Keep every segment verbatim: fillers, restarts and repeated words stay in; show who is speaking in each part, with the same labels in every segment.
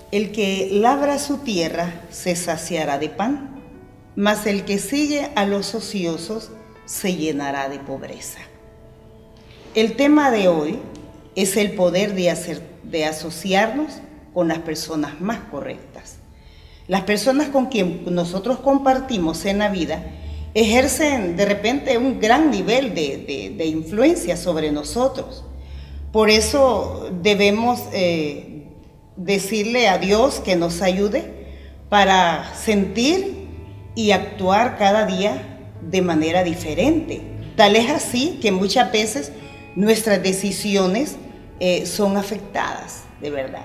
Speaker 1: El que labra su tierra se saciará de pan, mas el que sigue a los ociosos se llenará de pobreza. El tema de hoy es el poder de, hacer, de asociarnos con las personas más correctas. Las personas con quien nosotros compartimos en la vida ejercen de repente un gran nivel de, de, de influencia sobre nosotros. Por eso debemos eh, decirle a Dios que nos ayude para sentir y actuar cada día de manera diferente. Tal es así que muchas veces nuestras decisiones eh, son afectadas, de verdad.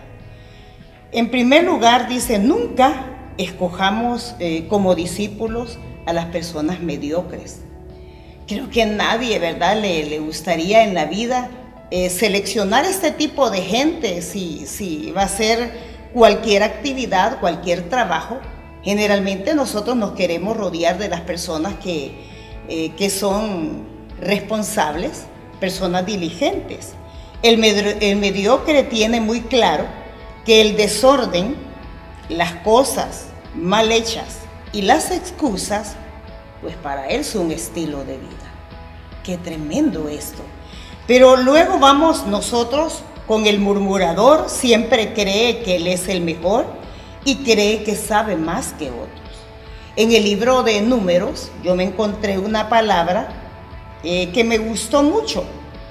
Speaker 1: En primer lugar, dice, nunca escojamos eh, como discípulos a las personas mediocres. Creo que a nadie, ¿verdad?, le, le gustaría en la vida eh, seleccionar este tipo de gente si, si va a ser cualquier actividad, cualquier trabajo. Generalmente nosotros nos queremos rodear de las personas que, eh, que son responsables, personas diligentes. El, med el mediocre tiene muy claro que el desorden, las cosas mal hechas y las excusas, pues para él es un estilo de vida. Qué tremendo esto. Pero luego vamos nosotros con el murmurador, siempre cree que él es el mejor y cree que sabe más que otros. En el libro de Números yo me encontré una palabra eh, que me gustó mucho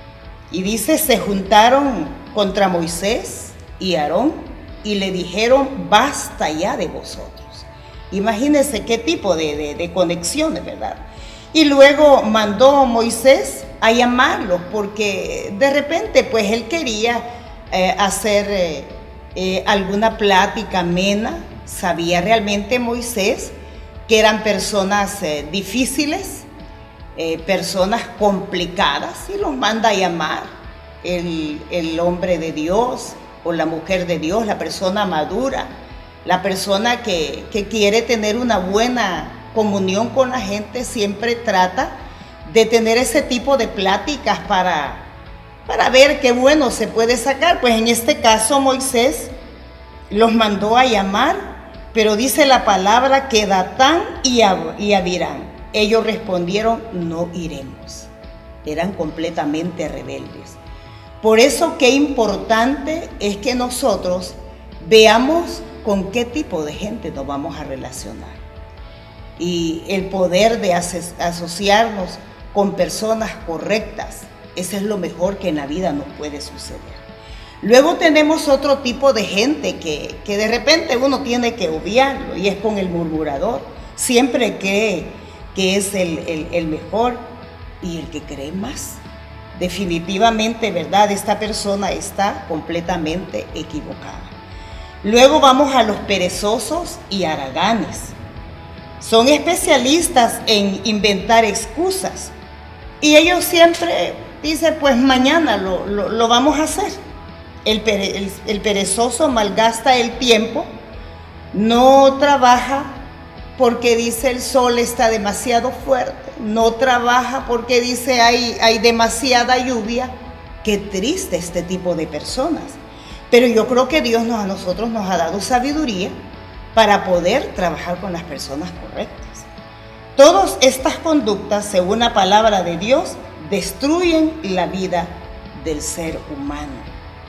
Speaker 1: y dice, se juntaron contra Moisés y Aarón y le dijeron, basta ya de vosotros. Imagínense qué tipo de, de, de conexiones, ¿verdad? Y luego mandó Moisés a llamarlos porque de repente pues él quería eh, hacer eh, eh, alguna plática amena. Sabía realmente Moisés que eran personas eh, difíciles, eh, personas complicadas, y los manda a llamar el, el hombre de Dios o la mujer de Dios, la persona madura, la persona que, que quiere tener una buena comunión con la gente, siempre trata de tener ese tipo de pláticas para, para ver qué bueno se puede sacar. Pues en este caso Moisés los mandó a llamar, pero dice la palabra que Datán y Abirán, ellos respondieron, no iremos. Eran completamente rebeldes. Por eso qué importante es que nosotros veamos con qué tipo de gente nos vamos a relacionar. Y el poder de asociarnos con personas correctas, eso es lo mejor que en la vida nos puede suceder. Luego tenemos otro tipo de gente que, que de repente uno tiene que obviarlo, y es con el murmurador. Siempre cree que es el, el, el mejor y el que cree más. Definitivamente, ¿verdad?, esta persona está completamente equivocada. Luego vamos a los perezosos y haraganes. Son especialistas en inventar excusas y ellos siempre dicen, pues mañana lo, lo, lo vamos a hacer. El, pere, el, el perezoso malgasta el tiempo, no trabaja porque dice el sol está demasiado fuerte, no trabaja porque dice hay, hay demasiada lluvia. Qué triste este tipo de personas. Pero yo creo que Dios nos, a nosotros nos ha dado sabiduría para poder trabajar con las personas correctas. Todas estas conductas, según la palabra de Dios, destruyen la vida del ser humano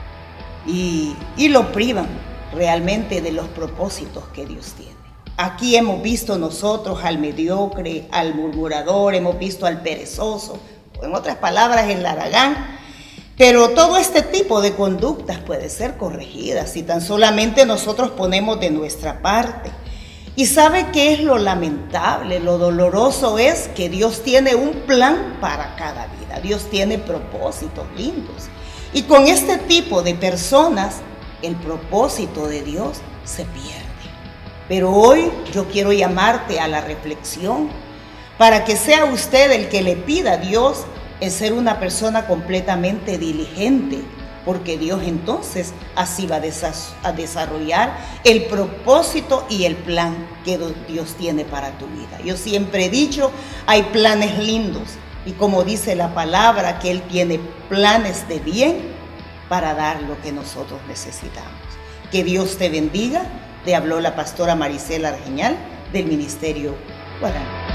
Speaker 1: y, y lo privan realmente de los propósitos que Dios tiene. Aquí hemos visto nosotros al mediocre, al murmurador, hemos visto al perezoso, o en otras palabras, el haragán. Pero todo este tipo de conductas puede ser corregidas si tan solamente nosotros ponemos de nuestra parte. ¿Y sabe qué es lo lamentable? Lo doloroso es que Dios tiene un plan para cada vida. Dios tiene propósitos lindos. Y con este tipo de personas, el propósito de Dios se pierde. Pero hoy yo quiero llamarte a la reflexión para que sea usted el que le pida a Dios el ser una persona completamente diligente, porque Dios entonces así va a desarrollar el propósito y el plan que Dios tiene para tu vida. Yo siempre he dicho, hay planes lindos, y como dice la palabra, que Él tiene planes de bien para dar lo que nosotros necesitamos. Que Dios te bendiga. Te habló la pastora Maricela Argeñal del Ministerio Guarani.